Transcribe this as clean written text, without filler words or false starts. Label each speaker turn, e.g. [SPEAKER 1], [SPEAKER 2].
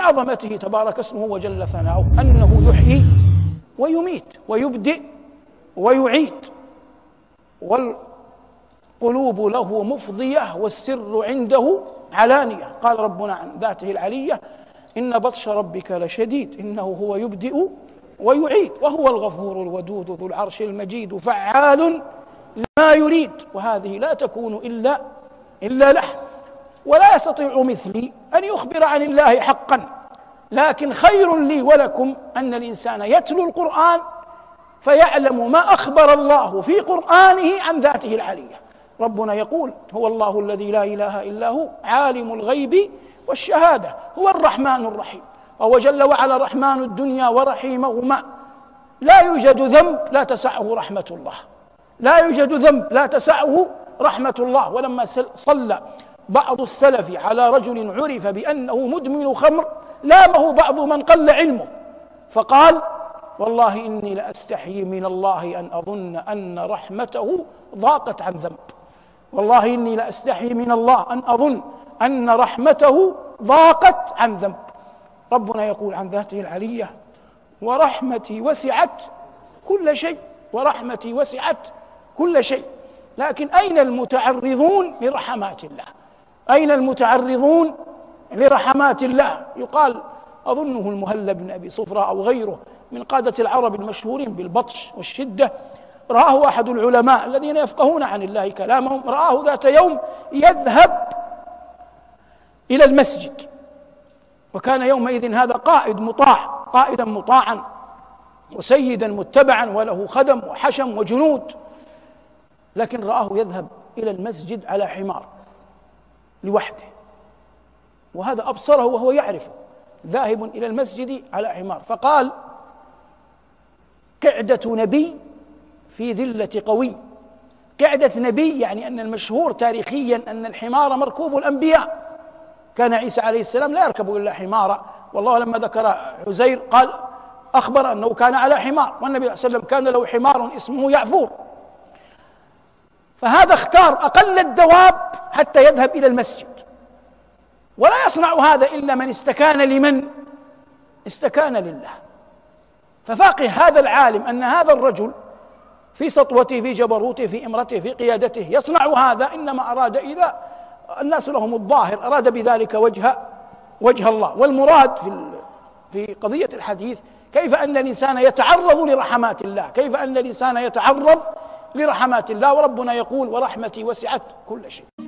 [SPEAKER 1] عظمته تبارك اسمه وجل ثناؤه أنه يحيي ويميت ويبدئ ويعيد، والقلوب له مفضية والسر عنده علانية. قال ربنا عن ذاته العلية: إن بطش ربك لشديد إنه هو يبدئ ويعيد وهو الغفور الودود ذو العرش المجيد فعال لما يريد. وهذه لا تكون إلا له، ولا يستطيع مثلي أن يخبر عن الله حقا، لكن خير لي ولكم أن الإنسان يتلو القرآن فيعلم ما أخبر الله في قرآنه عن ذاته العلية. ربنا يقول: هو الله الذي لا إله إلا هو عالم الغيب والشهادة هو الرحمن الرحيم. وهو جل وعلا رحمن الدنيا ورحيمهما. لا يوجد ذنب لا تسعه رحمة الله، لا يوجد ذنب لا تسعه رحمة الله. ولما صلى بعض السلف على رجل عرف بأنه مدمن خمر لامه بعض من قل علمه فقال: والله إني لأستحيي من الله أن أظن أن رحمته ضاقت عن ذنب. والله إني لأستحيي من الله أن أظن أن رحمته ضاقت عن ذنب. ربنا يقول عن ذاته العلية: ورحمتي وسعت كل شيء. ورحمتي وسعت كل شيء. لكن أين المتعرضون لرحمات الله؟ أين المتعرضون لرحمات الله؟ يقال، أظنه المهلب بن أبي صفرة أو غيره من قادة العرب المشهورين بالبطش والشدة، رآه أحد العلماء الذين يفقهون عن الله كلامهم، رآه ذات يوم يذهب إلى المسجد، وكان يومئذ هذا قائد مطاع، قائدا مطاعا وسيدا متبعا وله خدم وحشم وجنود، لكن رآه يذهب إلى المسجد على حمار لوحده، وهذا أبصره وهو يعرفه، ذاهب إلى المسجد على حمار. فقال: قعدة نبي في ذلة قوي. قعدة نبي يعني أن المشهور تاريخيا أن الحمار مركوب الأنبياء، كان عيسى عليه السلام لا يركب إلا حمارا، والله لما ذكر عزير قال أخبر أنه كان على حمار، والنبي صلى الله عليه وسلم كان له حمار اسمه يعفور. فهذا اختار أقل الدواب حتى يذهب إلى المسجد، ولا يصنع هذا إلا من استكان لمن؟ استكان لله. ففاقه هذا العالم أن هذا الرجل في سطوته في جبروته في إمرته في قيادته يصنع هذا إنما أراد، إذا الناس لهم الظاهر، أراد بذلك وجه الله. والمراد في قضية الحديث كيف أن الإنسان يتعرض لرحمات الله، كيف أن الإنسان يتعرض لرحمات الله. وربنا يقول: ورحمتي وسعت كل شيء.